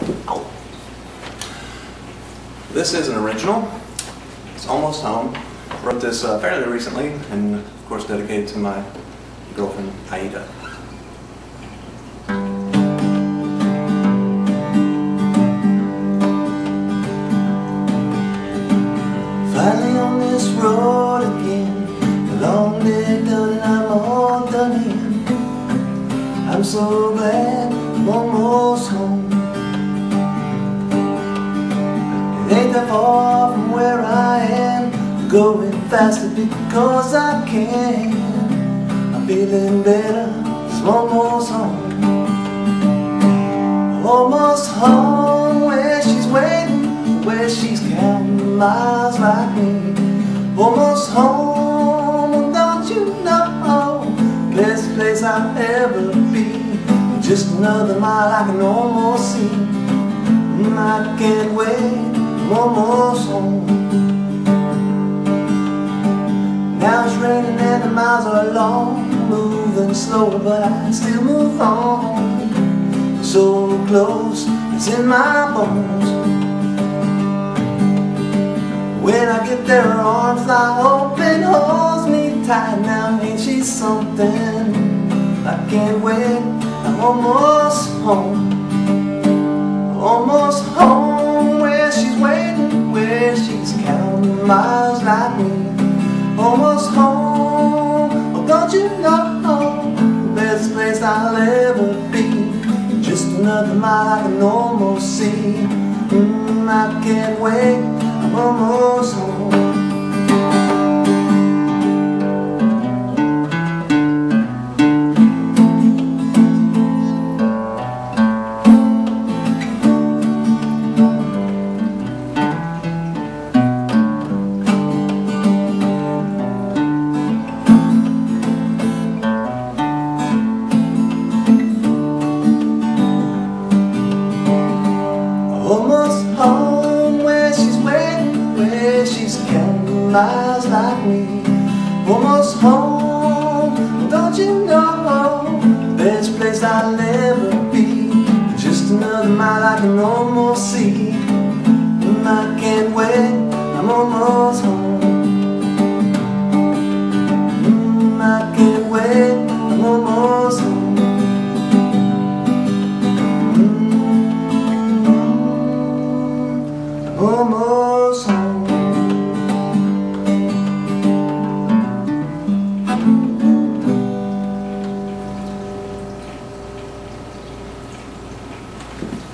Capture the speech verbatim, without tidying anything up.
Ow. This is an original. It's Almost Home. Wrote this uh, fairly recently, and of course dedicated to my girlfriend, Aida. Finally on this road again, the long day done and I'm all done in. I'm so glad I'm almost home. It ain't that far from where I am, going faster because I can. I'm feeling better, 'cause I'm almost home. Almost home, where she's waiting, where she's counting miles like me. Almost home, don't you know, best place I'll ever be. Just another mile I can almost see. I can't wait, I'm almost home. Now it's raining and the miles are long, moving slower but I still move on. So close, it's in my bones. When I get there, her arms fly open, holds me tight. Now ain't she something? I can't wait, I'm almost home. Almost home, where she's waiting, where she's counting miles like me. Almost home, oh don't you know, the best place I'll ever be. Just another mile I can almost see. mm, I can't wait, I'm almost home. Almost home, where she's waiting, where she's counting miles